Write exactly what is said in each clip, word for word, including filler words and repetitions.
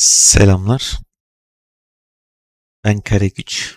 Selamlar. Ben Karegüç.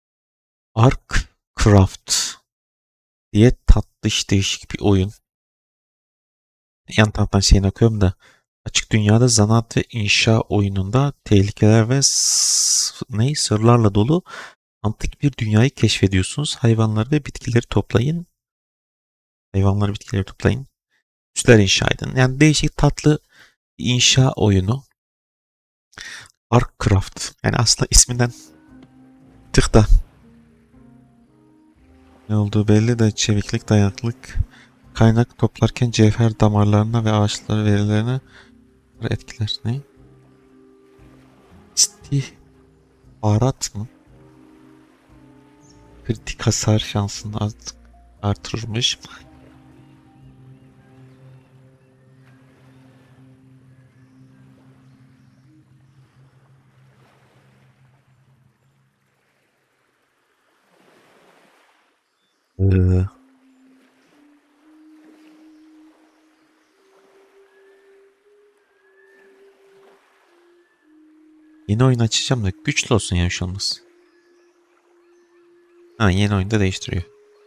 Ark-Craft diye tatlış değişik bir oyun. Yan taraftan şeyini okuyorum da açık dünyada zanaat ve inşa oyununda tehlikeler ve s- ne sırlarla dolu antik bir dünyayı keşfediyorsunuz. Hayvanları ve bitkileri toplayın. Hayvanları bitkileri toplayın. Üsler inşa edin. Yani değişik tatlı bir inşa oyunu. Ark-Craft. Yani aslında isminden tık da ne olduğu belli de çeviklik, dayanıklılık, kaynak toplarken cevher damarlarına ve ağaçları verilerine etkiler. Ne? İstihbarat mı? Kritik hasar şansını art artırmış. Ee, Yeni oyun açacağım da güçlü olsun ya şu olmaz. Ha, yeni oyunda değiştiriyor.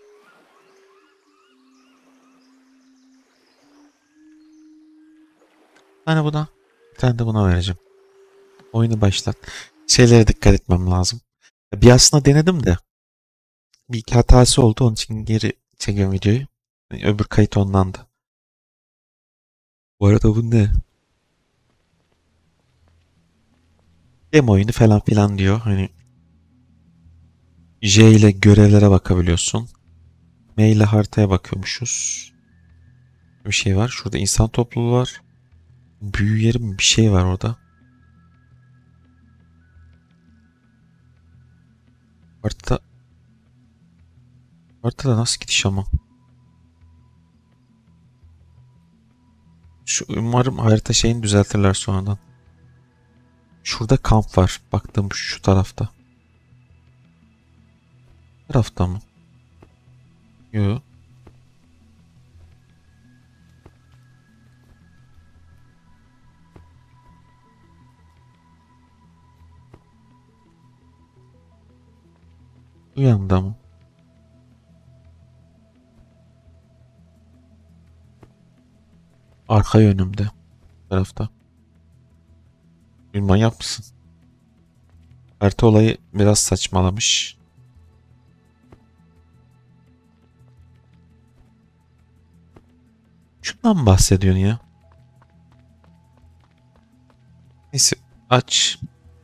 Bir tane buna, bir tane de buna vereceğim. Oyunu başlat. Şeylere dikkat etmem lazım. Bir aslında denedim de bir iki hatası oldu. Onun için geri çekiyorum videoyu. Öbür kayıt ondandı. Bu arada bu ne? Demo oyunu falan filan diyor. Hani J ile görevlere bakabiliyorsun. M ile haritaya bakıyormuşuz. Bir şey var. Şurada insan topluluğu var. Büyü yeri mi? Bir şey var orada. Haritada, haritada nasıl gidiş ama? Şu, umarım harita şeyini düzeltirler sonradan. Şurada kamp var. Baktım şu tarafta. Bu tarafta mı? Yok. Bu yanında mı? Arka yönümde. Bu tarafta. Bir manyak mısın? Harita olayı biraz saçmalamış. Şundan mı bahsediyorsun ya? Neyse aç.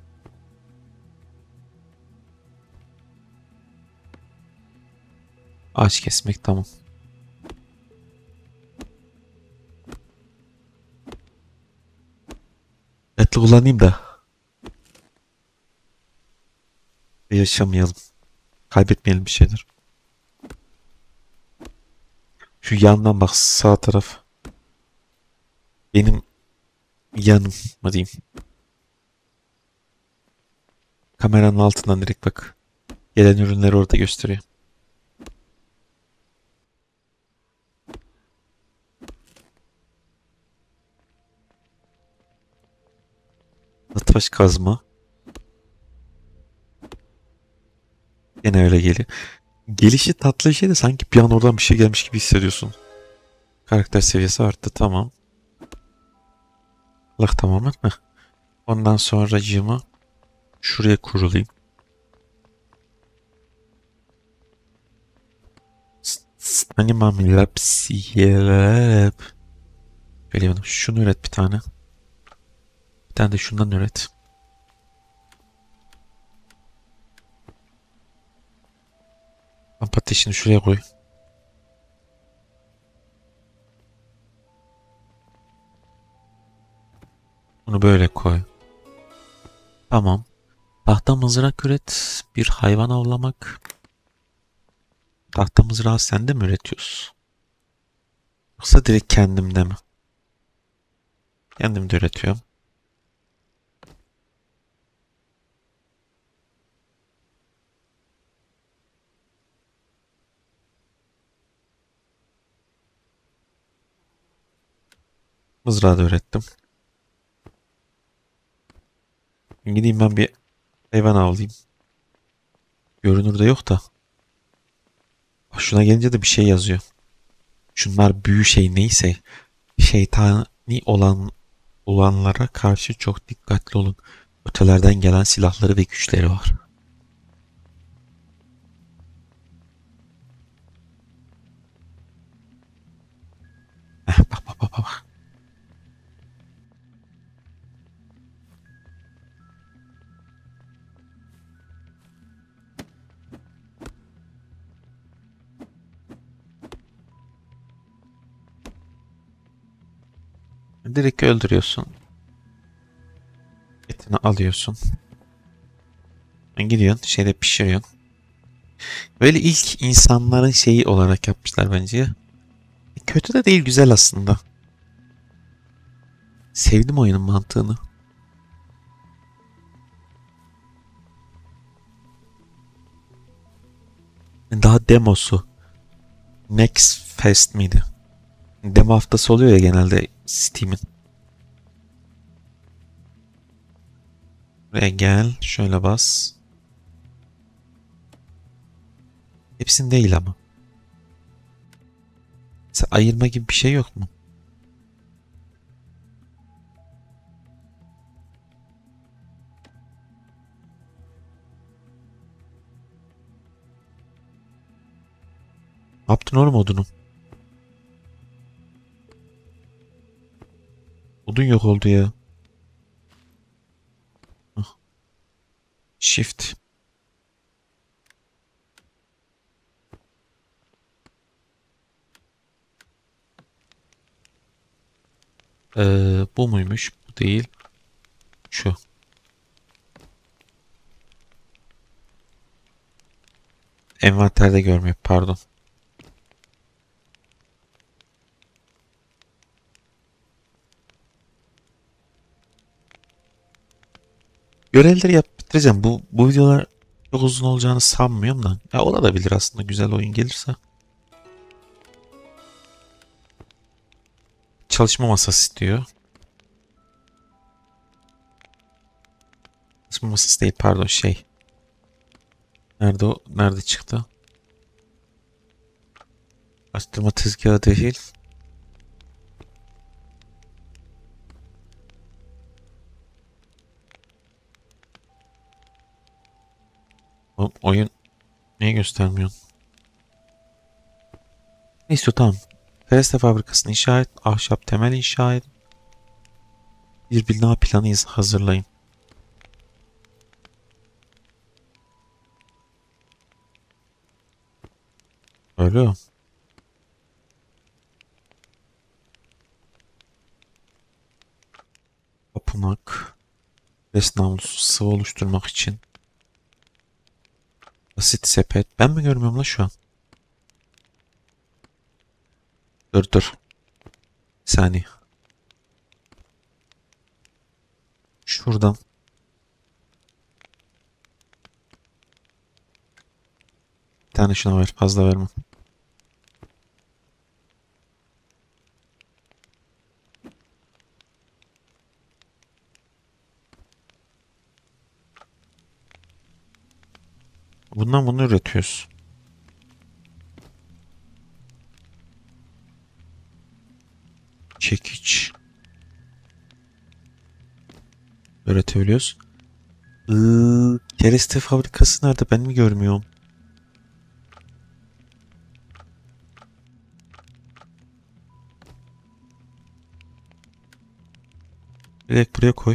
Ağaç kesmek tamam. Etli kullanayım da yaşamayalım. Kaybetmeyelim bir şeyler. Şu yandan bak sağ taraf. Benim yanım mı diyeyim. Kameranın altından direkt bak. Gelen ürünleri orada gösteriyor. Taş kazma. Gene öyle geliyor. Gelişi tatlı şey de sanki bir an oradan bir şey gelmiş gibi hissediyorsun. Karakter seviyesi arttı tamam. Allah tamamen. Heh. Ondan sonra cığımı şuraya kurulayım. Hani mami lapsi yelep. Şöyle yapalım. Şunu üret bir tane. Bir tane de şundan üret. Kamp ateşini şuraya koy. Bunu böyle koy. Tamam. Tahta mızrak üret. Bir hayvan avlamak. Tahta mızrağı sen de mi üretiyorsun? Yoksa direkt kendimde mi? Kendim de üretiyorum. Mızrağı da ürettim. Gideyim ben bir hayvan avlayayım. Görünürde yok da. Şuna gelince de bir şey yazıyor. Şunlar büyü şey neyse. Şeytani olan olanlara karşı çok dikkatli olun. Ötelerden gelen silahları ve güçleri var. Heh, bak bak bak bak. Direkt öldürüyorsun. Etini alıyorsun. Gidiyorsun şeyde pişiriyorsun. Böyle ilk insanların şeyi olarak yapmışlar bence. Kötü de değil, güzel aslında. Sevdim oyunun mantığını. Daha demosu. Next Fest miydi? Demo haftası oluyor ya genelde Steam'in. Buraya gel. Şöyle bas. Hepsini değil ama. Mesela ayırma gibi bir şey yok mu? Ne yaptın oğlum odunu? Odun yok oldu ya. Hah, Shift. Ee, bu muymuş? Bu değil. Şu. Envanterde görmüyor. Pardon. Görevleri yapıp bitireceğim. Bu, bu videolar çok uzun olacağını sanmıyorum da. Ya olabilir aslında güzel oyun gelirse. Çalışma masası istiyor. Çalışma masası değil, pardon, şey. Nerede o? Nerede çıktı? Açtırma tezgahı değil. O, oyun niye göstermiyor? Neyse tamam. Fereste fabrikasını inşa et. Ahşap temel inşa et. Bir bina planı hazırlayın. Öyle mi? Tapınak. Res namlusu sıvı oluşturmak için. Basit sepet. Ben mi görmüyorum la şu an? Dur dur. Bir saniye. Şuradan. Bir tane şuna ver. Fazla verme. Bundan bunu üretiyoruz. Çekiç. Üretebiliyoruz. Iıı, kereste fabrikası nerede? Ben mi görmüyorum? Direkt buraya koy.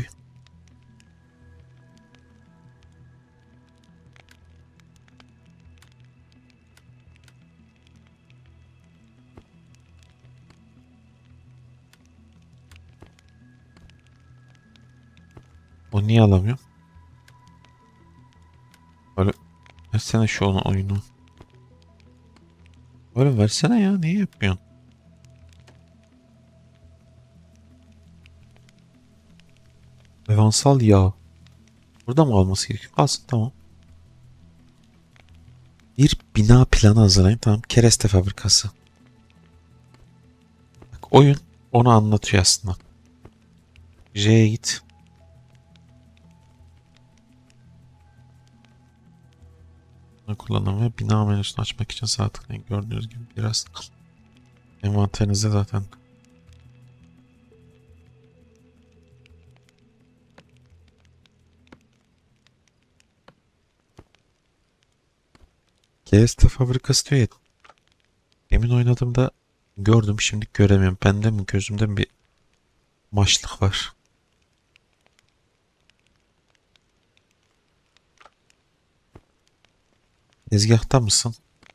O niye alamıyor? Böyle versene şu onu oyunu. Böyle versene ya. Niye yapmıyorsun? Evansal yağ. Burada mı olması gerekiyor? Kalsın, tamam. Bir bina planı hazırlayın. Tamam. Kereste fabrikası. Bak, oyun onu anlatıyor aslında. J'ye git. Kullanım ve bina menüsünü açmak için sağ tıklayın. Gördüğünüz gibi biraz envanterinizde zaten. G S T fabrikası diyor ya. Emin oynadığımda gördüm, şimdi göremiyorum. Bende mi gözümde mi bir maçlık var? Tezgahta mısın?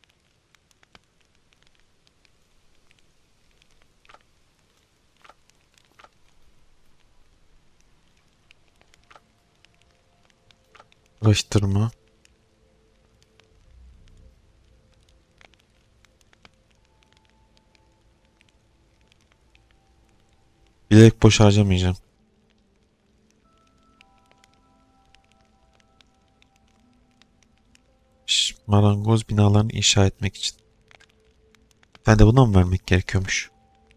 Uğraştırma. Bilerek boş harcamayacağım. Şş, marangoz binalarını inşa etmek için. Ben de buna mı vermek gerekiyormuş?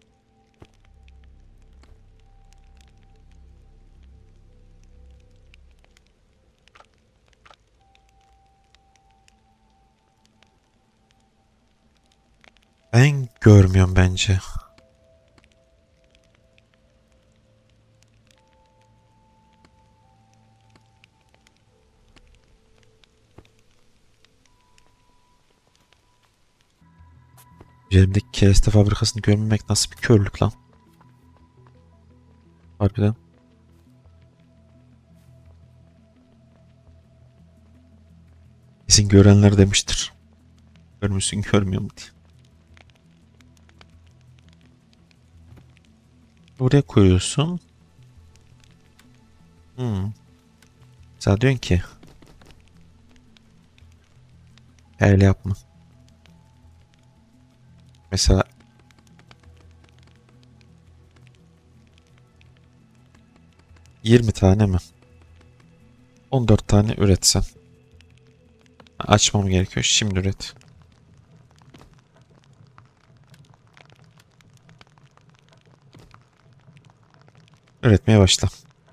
Ben görmüyorum bence. Üzerimdeki kereste fabrikasını görmemek nasıl bir körlük lan? Harbiden. Kesin görenler demiştir. Görmüşsün görmüyor mu diye. Oraya koyuyorsun. Hmm. Sen diyorsun ki öyle yapma. Mesela yirmi tane mi? on dört tane üretsen. Açmam gerekiyor. Şimdi üret. Üretmeye başla.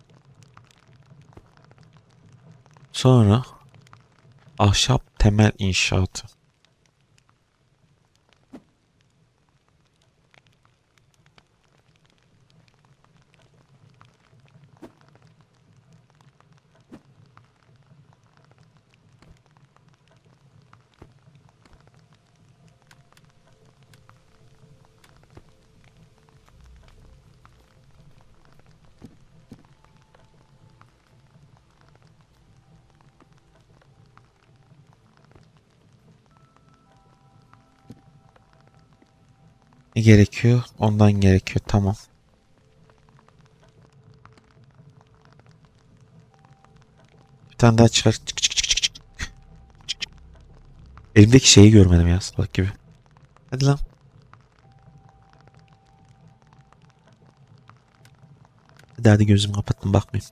Sonra ahşap temel inşaatı. Ne gerekiyor? Ondan gerekiyor. Tamam. Bir tane daha çıkar. Çık çık çık çık çık. Elimdeki şeyi görmedim ya, salak gibi. Hadi lan. Hadi hadi, gözümü kapattım, bakmayayım.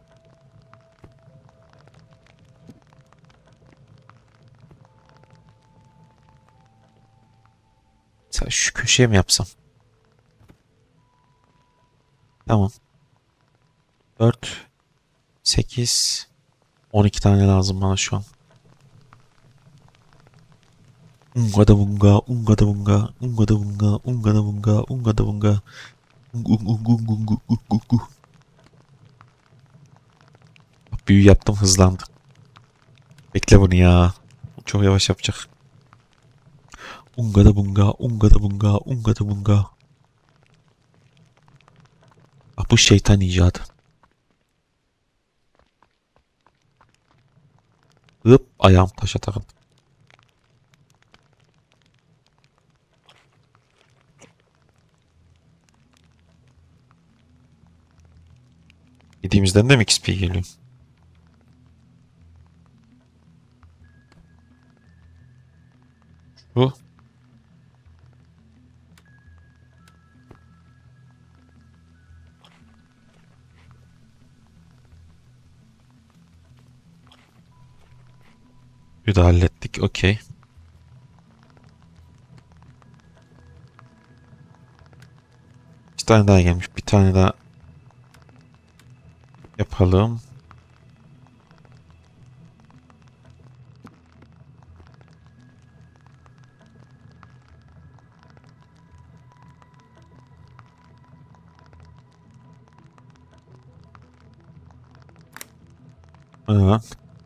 Mesela şu köşeye mi yapsam? Tamam. dört, sekiz, on iki tane lazım bana şu an. Unga da bunga, unga da bunga, unga da bunga, unga da bunga, unga da bunga. Ung ung ung ung ung ung ung ung ung. Büyü yaptım, hızlandı. Bekle bunu ya. Çok yavaş yapacak. Unga da bunga, unga da bunga, unga da bunga. Bak bu şeytan icadı. Hıp, ayağım taşa takıldı. Yediğimizden de mi X P geliyor? Bu. Bir de hallettik. Okey. Bir tane daha gelmiş. Bir tane daha yapalım. Ha.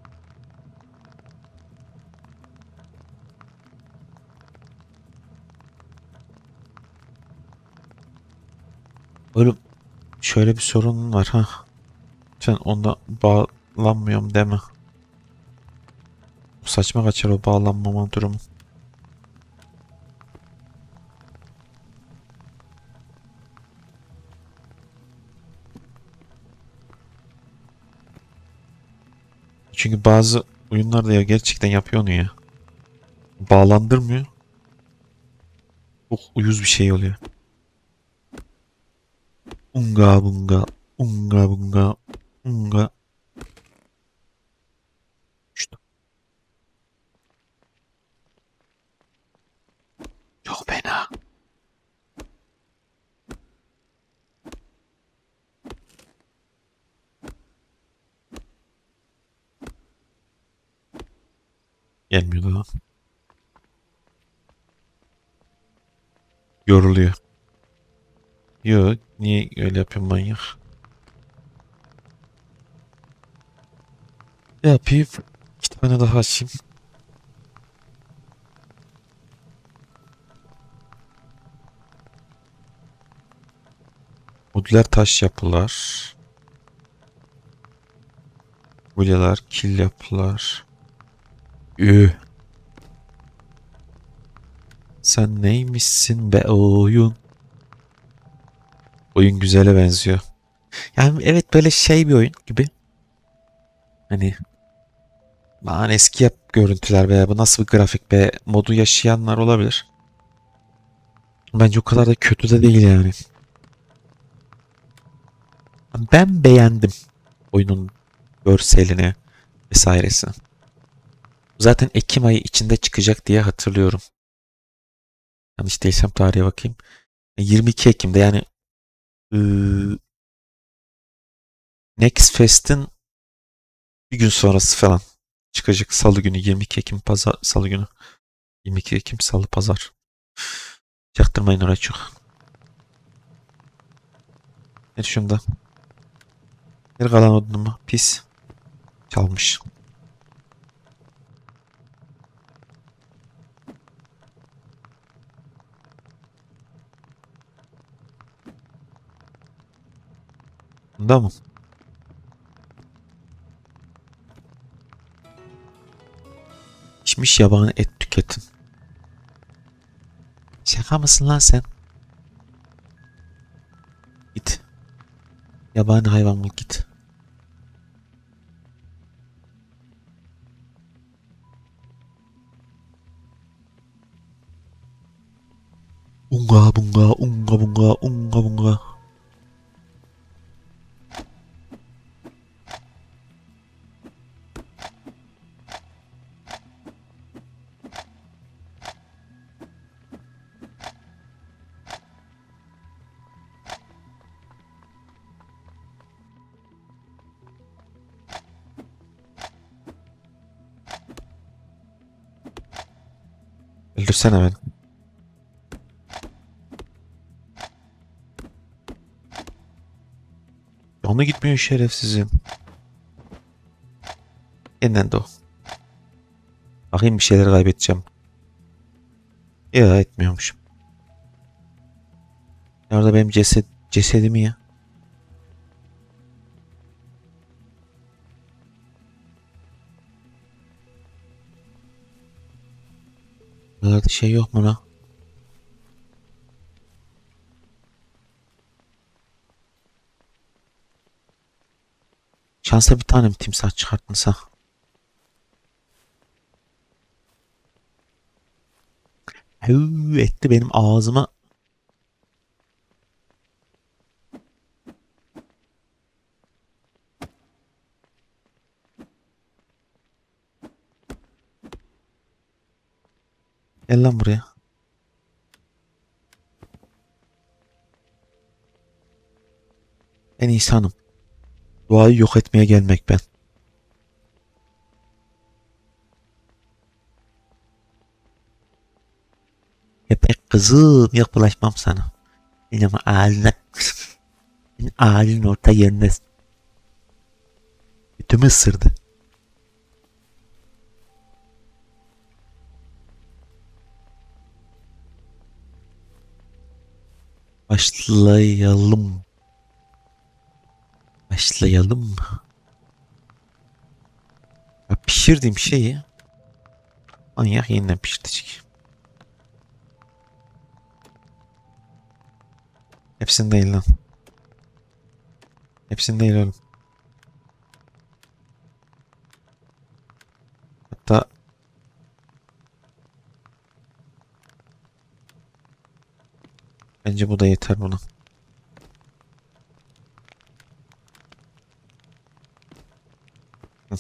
Oğlum şöyle bir sorun var ha. Sen onda bağlanmıyorum deme. Saçma kaçar o bağlanmama durumu. Çünkü bazı oyunlarda ya gerçekten yapıyor onu ya. Bağlandırmıyor. Çok uyuz bir şey oluyor. Unga bunga, unga bunga, unga. İşte çok fena. Gelmiyor daha. Yoruluyor. Yok, niye öyle yapıyorsun manyak? Ne yapayım? İki tane daha açayım. Modüler taş yapılar. Kulyeler, kil yapılar. Üh. Sen neymişsin be oyun? Oyun güzele benziyor. Yani evet böyle şey bir oyun gibi. Hani aman eski yap görüntüler veya bu nasıl bir grafik be modu yaşayanlar olabilir. Bence o kadar da kötü de değil yani. Ben beğendim oyunun görselini vesairesi. Zaten Ekim ayı içinde çıkacak diye hatırlıyorum. Yanlış değilsem tarihe bakayım. yirmi iki Ekim'de yani ıı, Next Fest'in bir gün sonrası falan çıkacak. Salı günü yirmi iki Ekim pazar salı günü. yirmi iki Ekim salı pazar. Çaktırmayın oraya çok. Ne şunda? Bir kalan odunumu pis çalmış. Bunda mı? Pişmiş yabani et tüketin. Şaka mısın lan sen? Git. Yabani hayvan bul git. Unga bunga unga bunga unga bunga. Öldürsene beni. Canı gitmiyor şerefsizin. Yeniden de o. Bakayım bir şeyler kaybedeceğim. Ya etmiyormuşum. Nerede benim ceset cesedimi ya? Nerede şey yok mu lan? Şansa bir tane mi timsah çıkartmasa? Hıı etti benim ağzıma. Gel lan buraya. Ben insanım. Doğayı yok etmeye gelmek ben. Köpek kızım yok bulaşmam sana. Benim ağzına senin ağzının orta yerine götümü ısırdı. Başlayalım. Başlayalım mı? Ya pişirdiğim şeyi manyak yeniden pişirecek. Hepsini değil lan. Hepsini değil oğlum. Hatta bence bu da yeter buna. Hı.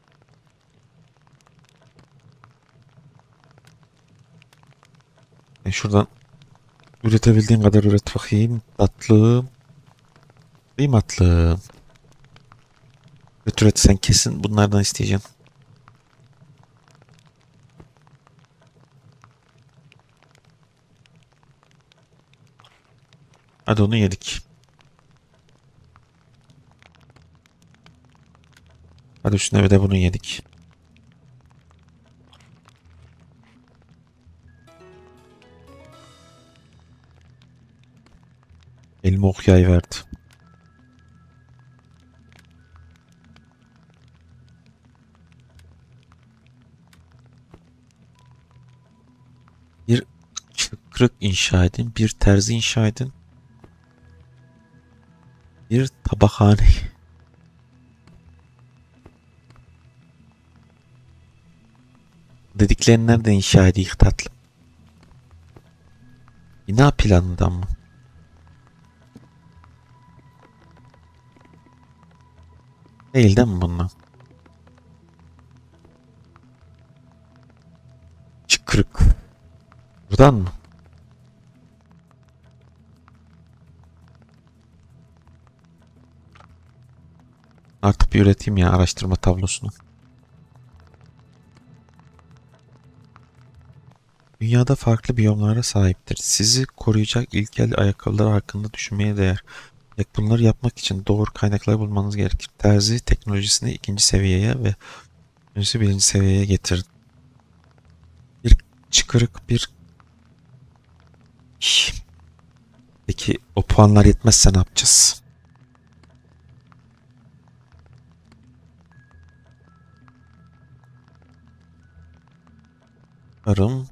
E şuradan üretebildiğin kadar üret bakayım. Tatlım. Değil mi tatlım? Üret üret sen kesin bunlardan isteyeceksin. Hadi onu yedik. Hadi üstüne bir de bunu yedik. Elime ok yay verdi. Bir çıkrık inşa edin. Bir terzi inşa edin. Bir tabakhane. Dediklerini nereden inşa edeyim tatlım? Bina planından mı? Değil değil mi bundan? Çıkrık. Buradan mı? Artık bir üreteyim ya araştırma tablosunu. Dünyada farklı biyomlara sahiptir. Sizi koruyacak ilkel ayakkabılar hakkında düşünmeye değer. Bunları yapmak için doğru kaynakları bulmanız gerekir. Terzi teknolojisini ikinci seviyeye ve teknolojisi birinci seviyeye getirin. Bir çıkırık bir... Peki o puanlar yetmezse ne yapacağız? Tarım.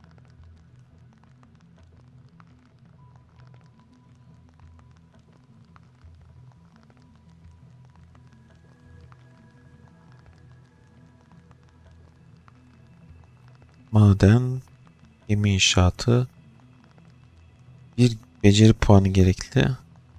Maden. Gemi inşaatı. Bir beceri puanı gerekli.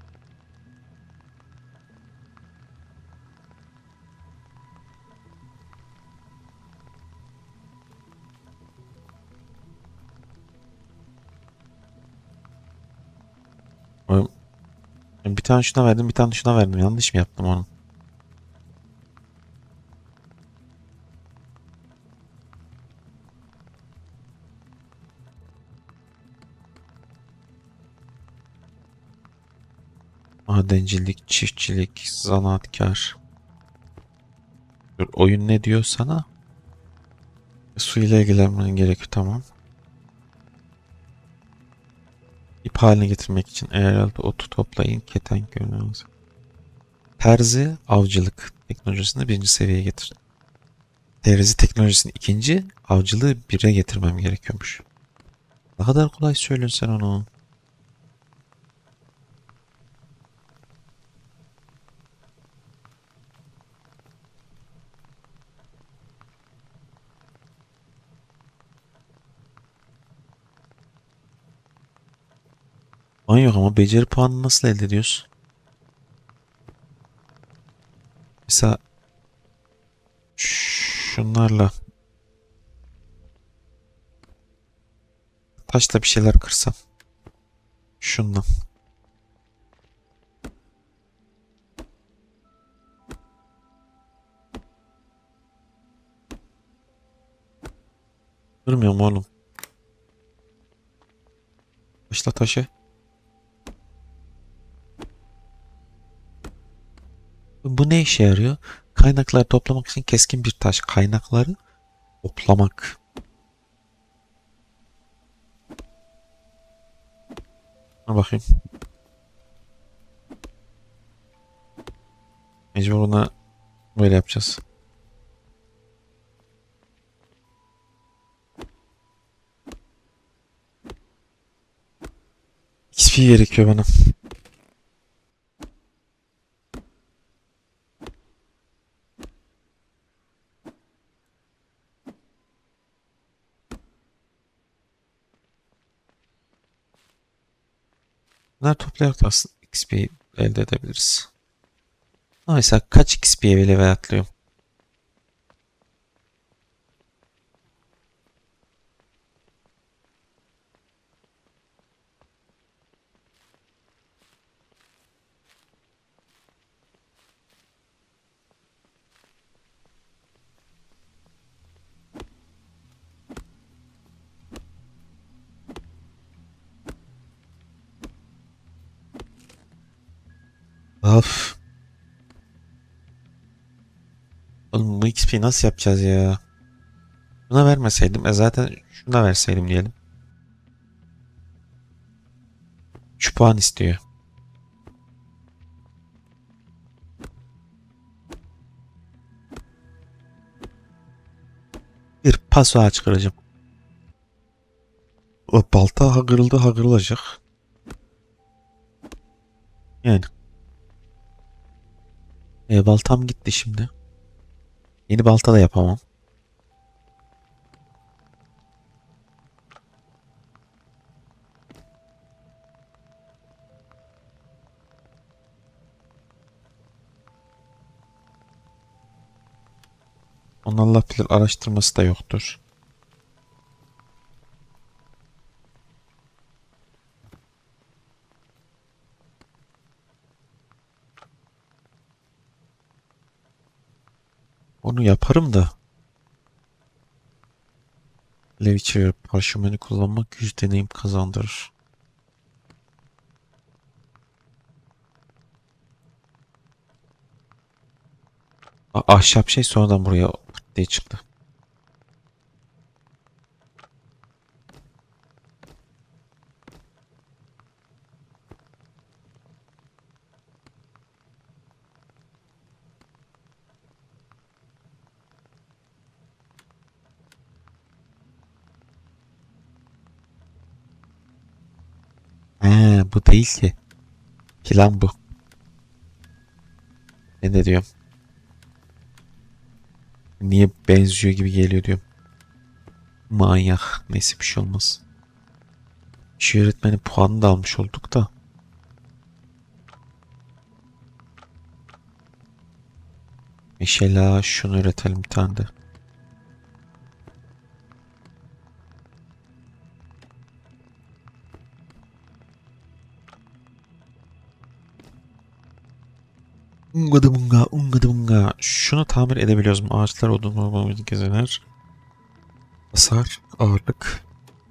Bir tane şuna verdim, bir tane şuna verdim. Yanlış mı yaptım onu? Madencilik, çiftçilik, zanaatkar. Dur, oyun ne diyor sana? Su ile ilgilenmen gerekiyor, tamam. İp haline getirmek için eğer otu toplayın, keten görünüyoruz. Terzi, avcılık teknolojisini birinci seviyeye getir. Terzi teknolojisini ikinci, avcılığı bire getirmem gerekiyormuş. Ne kadar kolay söylüyorsun sen onu. Lan yok ama beceri puanını nasıl elde ediyorsun? Mesela şunlarla taşla bir şeyler kırsam. Şundan. Kırmıyorum oğlum. Taşla taşı. Bu ne işe yarıyor? Kaynakları toplamak için keskin bir taş. Kaynakları toplamak. Dur bakayım. Mecbur ona böyle yapacağız. X P gerekiyor bana. Bunlar toplayarak da aslında X P elde edebiliriz. Ama mesela kaç X P'ye bile level atlıyorum? Of. Oğlum bu X P'yi nasıl yapacağız ya? Buna vermeseydim. E zaten şuna verseydim diyelim. Şu puan istiyor. Bir paso ağaç kıracağım. O balta ha kırıldı ha kırılacak. Yani. E, baltam gitti şimdi. Yeni balta da yapamam. Onun Allah bilir araştırması da yoktur. Onu yaparım da. Leviçi parşömeni kullanmak yüz deneyim kazandırır. A- ahşap şey sonradan buraya pıt diye çıktı. He, bu değil ki. Plan bu. Ne de diyorum. Niye benziyor gibi geliyor diyorum. Manyak. Neyse bir şey olmaz. Şu öğretmenin puanını da almış olduk da. Mesela şunu üretelim bir tane de. Ungadı bunga, ungadı bunga. Şunu tamir edebiliyoruz mu? Ağaçlar, odun, orman, gezeler. Hasar, ağırlık.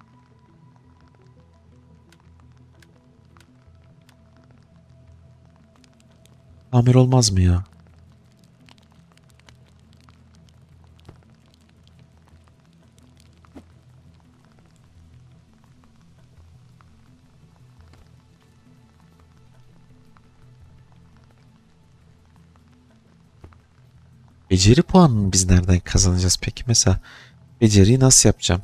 Tamir olmaz mı ya? Beceri puanını biz nereden kazanacağız peki? Mesela beceriyi nasıl yapacağım?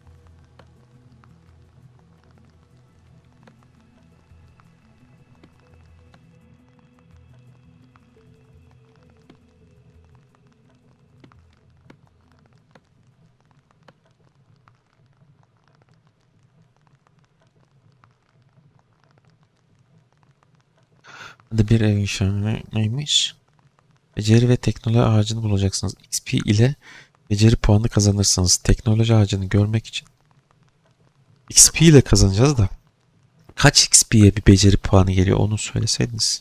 Hadi bir ev inşa neymiş? Beceri ve teknoloji ağacını bulacaksınız. X P ile beceri puanı kazanırsınız. Teknoloji ağacını görmek için X P ile kazanacağız da. Kaç X P'ye bir beceri puanı geliyor onu söyleseydiniz.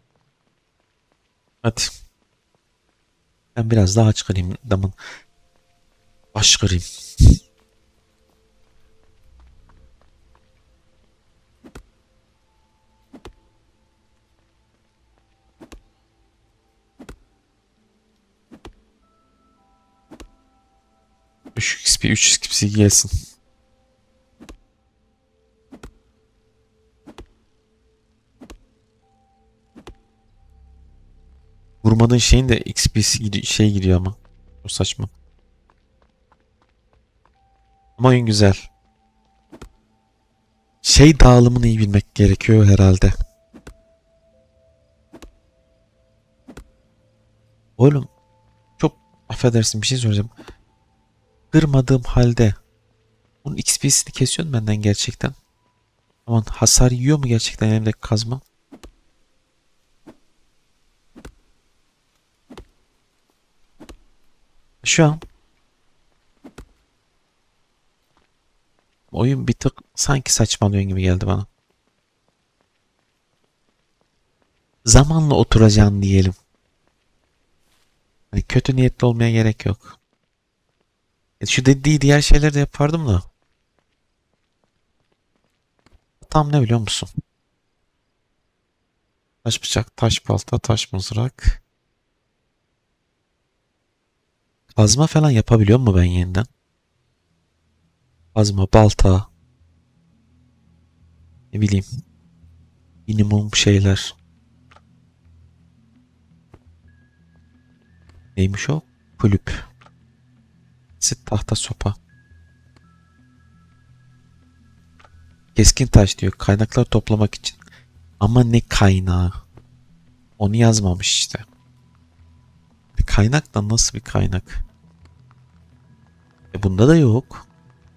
Hadi. Ben biraz daha çıkarayım damın. Baş kırayım. üç X P, üç X P gelsin. Vurmadığın şeyin de X P'si gidi- şey gidiyor ama. O saçma. Ama oyun güzel. Şey dağılımını iyi bilmek gerekiyor herhalde. Oğlum çok affedersin bir şey soracağım. Kırmadığım halde bunun X P'sini kesiyorsun benden gerçekten. Aman hasar yiyor mu gerçekten elimdeki kazma? Şu an oyun bir tık sanki saçmalıyor gibi geldi bana. Zamanla oturacaksın diyelim. Hani kötü niyetli olmaya gerek yok. E şu dediği diğer şeyleri de yapardım da. Tam ne biliyor musun? Taş bıçak, taş balta, taş mızrak. Kazma falan yapabiliyor mu ben yeniden? Kazma, balta, ne bileyim, minimum şeyler. Neymiş o? Kulüp. Sit tahta sopa. Keskin taş diyor. Kaynaklar toplamak için. Ama ne kaynağı? Onu yazmamış işte. Kaynak da nasıl bir kaynak? E bunda da yok.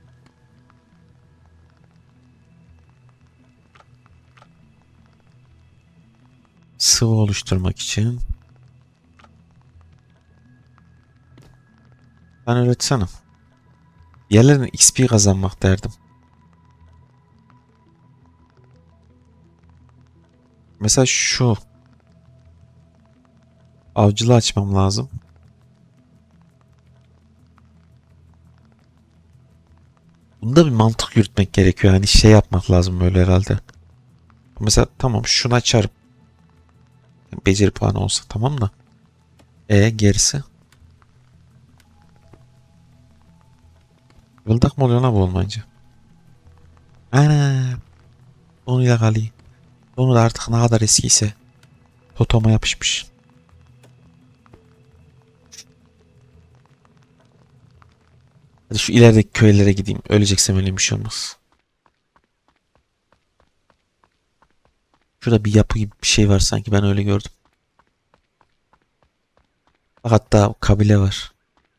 Sıvı oluşturmak için. Ben öğretsene. Yerlerine X P kazanmak derdim. Mesela şu. Avcılığı açmam lazım. Bunda bir mantık yürütmek gerekiyor. Hani şey yapmak lazım böyle herhalde. Mesela tamam şunu açarım. Beceri puanı olsa tamam da. E gerisi. Yıldak mı oluyor lan bu olmayınca? Ana. Donuyla kalıyor. Donu da artık ne kadar eskiyse. Totoma yapışmış. Hadi şu ilerideki köylere gideyim. Öleceksem öyle bir şey olmaz. Şurada bir yapı gibi bir şey var sanki ben öyle gördüm. Hatta kabile var.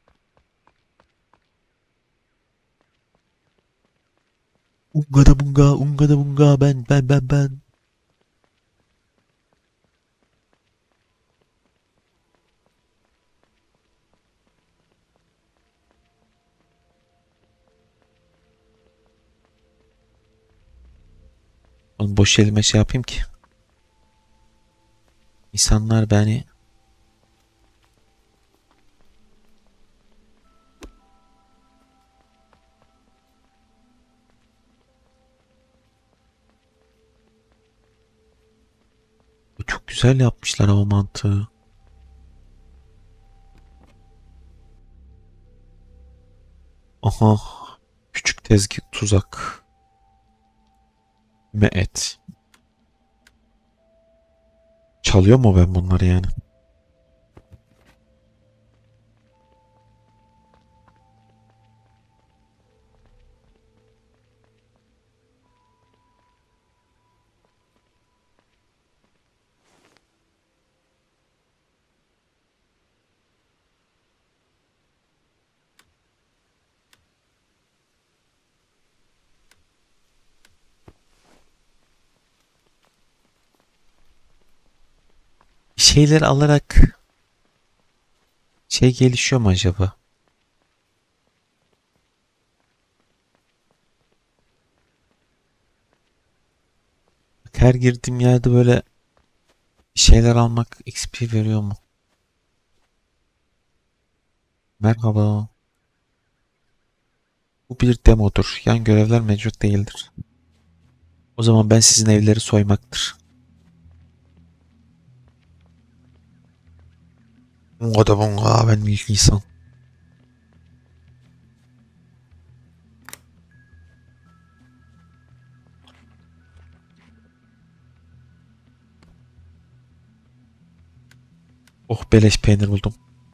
Unga da bunga, unga da bunga, ben, ben, ben, ben. Oğlum boş elime şey yapayım ki. İnsanlar beni çok güzel yapmışlar ama mantığı. Aha. Küçük tezgah tuzak. Ve et. Çalıyor mu ben bunları yani? Bir şeyler alarak şey gelişiyor mu acaba? Bak her girdiğim yerde böyle bir şeyler almak X P veriyor mu? Merhaba. Bu bir demodur. Yan görevler mevcut değildir. O zaman ben sizin evleri soymaktır. O da bunga ben ilk insan. Oh, beleş peynir buldum.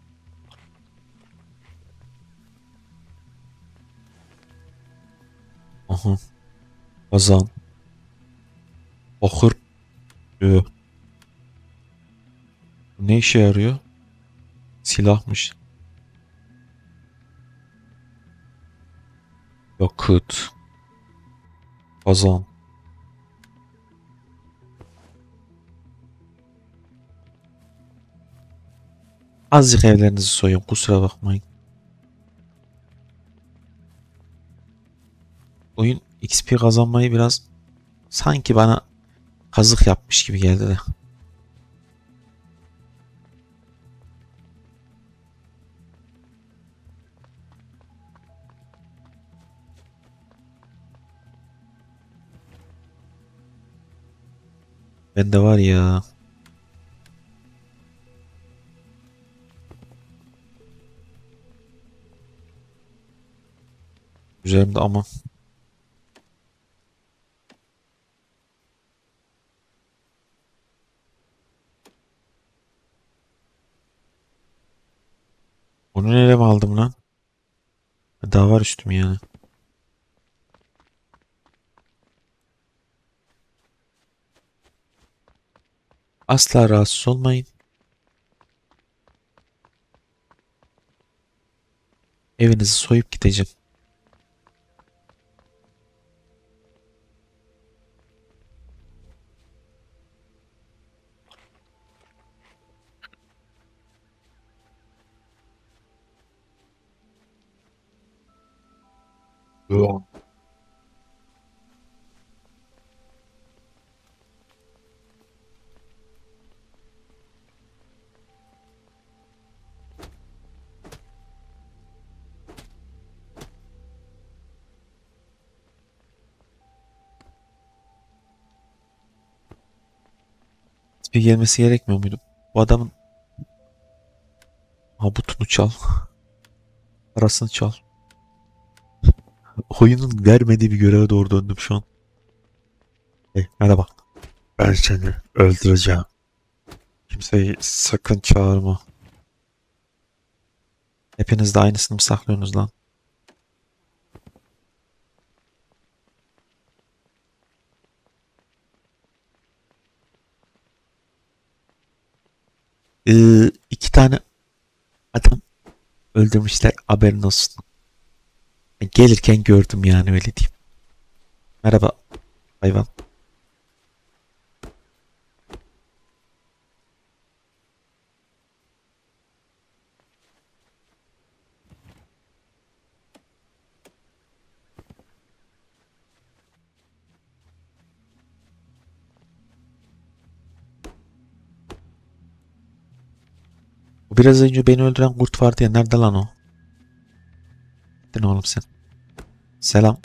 Aha. Kazan. Bakır. Ö. Ne işe yarıyor? Silahmış. Yakıt. Kazan. Azıcık evlerinizi soyun, kusura bakmayın. Oyun X P kazanmayı biraz sanki bana kazık yapmış gibi geldi de. Bende var ya. Üzerimde ama. Onu nereye mi aldım lan? Daha var üstüm yani. Asla rahatsız olmayın. Evinizi soyup gideceğim. Yo. Bir gelmesi gerekmiyor muydu? Bu adamın habutunu çal. Parasını çal. Oyunun vermediği bir göreve doğru döndüm şu an. Hey, merhaba. Ben seni öldüreceğim. Kimseyi sakın çağırma. Hepiniz de aynısını mı saklıyorsunuz lan? Ee, iki tane adam öldürmüşler, haberin olsun. Ben gelirken gördüm yani, öyle diyeyim. Merhaba hayvan. Bu biraz önce beni öldüren kurt vardı ya, nerede lan o? Ne oğlum sen? Selam.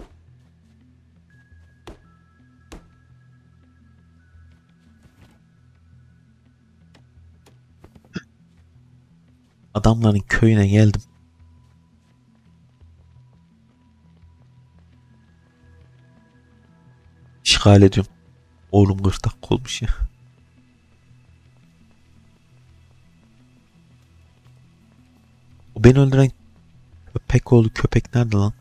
Adamların köyüne geldim. İşgal ediyorum. Oğlum gırtlak olmuş ya. O beni öldüren köpek oğlu köpek nerede lan?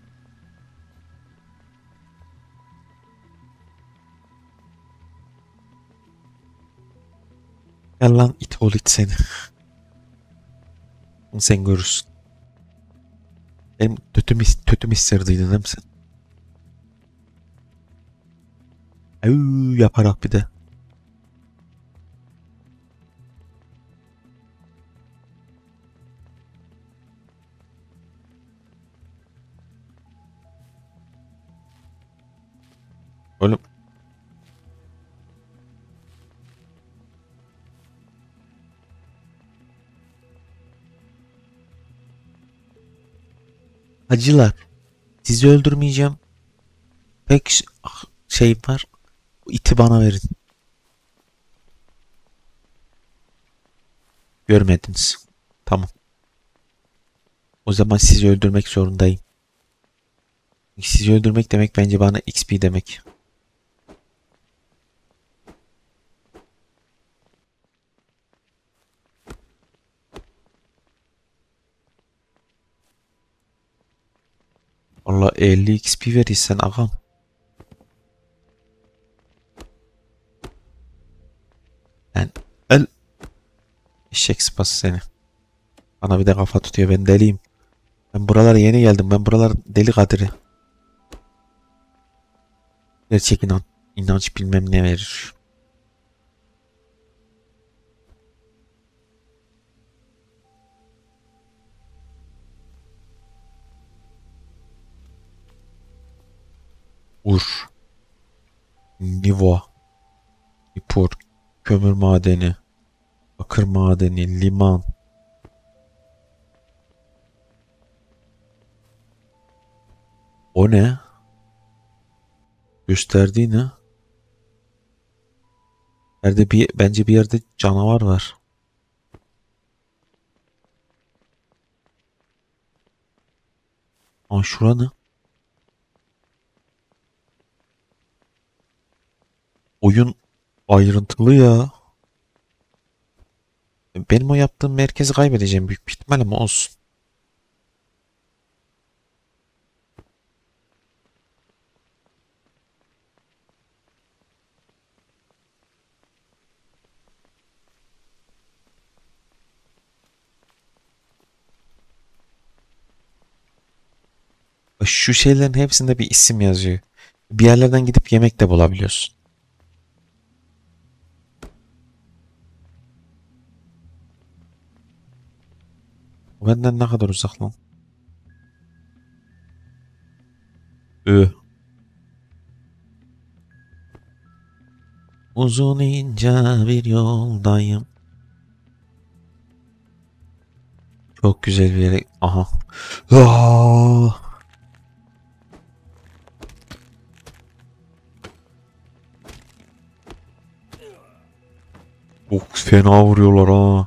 Gel lan it oğlu it seni. Sen görürsün. Benim tötümü, tötümü hissettiydin değil mi sen? Euu yaparak bir de. Oğlum hacılar, sizi öldürmeyeceğim. Tek ş- ah, şey var. Bu iti bana verin. Görmediniz. Tamam. O zaman sizi öldürmek zorundayım. Sizi öldürmek demek bence bana X P demek. Allah elli X P verirsen ağam. Ben el eşek sıpası seni. Bana bir de kafa tutuyor, ben deliyim. Ben buralara yeni geldim. Ben buralar deli kadiri. Gerçek inan, inanç bilmem ne verir. Ur, Nivo, İpur, kömür madeni, bakır madeni, liman. O ne? Gösterdiği ne? Nerede bir, bence bir yerde canavar var. Aa, şura ne? Oyun ayrıntılı ya. Benim o yaptığım merkezi kaybedeceğim büyük bir ihtimal ama olsun. Şu şeylerin hepsinde bir isim yazıyor. Bir yerlerden gidip yemek de bulabiliyorsun. Bu benden ne kadar uzak lan? Ö. Uzun ince bir yoldayım. Çok güzel bir yere. Aha. Aa! Çok fena vuruyorlar ha.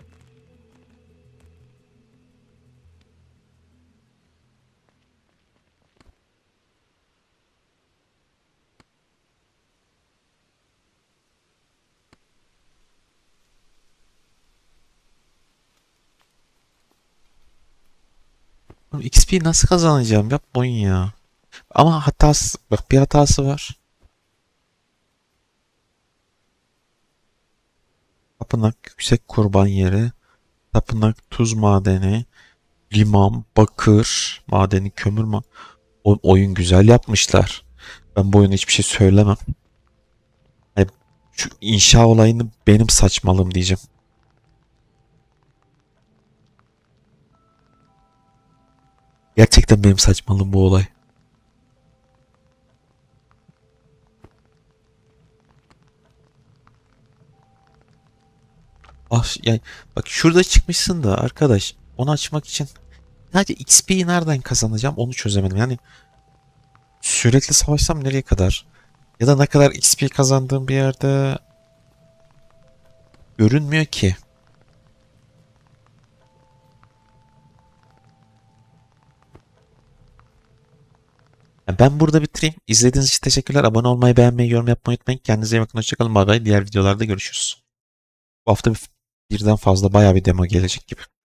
Oğlum X P nasıl kazanacağım? Yapmayın ya. Ama hatası, bak bir hatası var. Tapınak yüksek kurban yeri. Tapınak tuz madeni. Liman, bakır madeni, kömür ma. O, oyun güzel yapmışlar. Ben bu oyuna hiçbir şey söylemem. Yani şu inşa olayını benim saçmalım diyeceğim. Gerçekten benim saçmalım bu olay. Ah, yani bak şurada çıkmışsın da arkadaş, onu açmak için sadece X P'yi nereden kazanacağım onu çözemedim. Yani sürekli savaşsam nereye kadar? Ya da ne kadar X P kazandığım bir yerde görünmüyor ki. Yani ben burada bitireyim. İzlediğiniz için teşekkürler. Abone olmayı, beğenmeyi, yorum yapmayı unutmayın. Kendinize iyi bakın. Hoşçakalın. Bay bay. Diğer videolarda görüşürüz. Bu hafta bir, birden fazla bayağı bir demo gelecek gibi.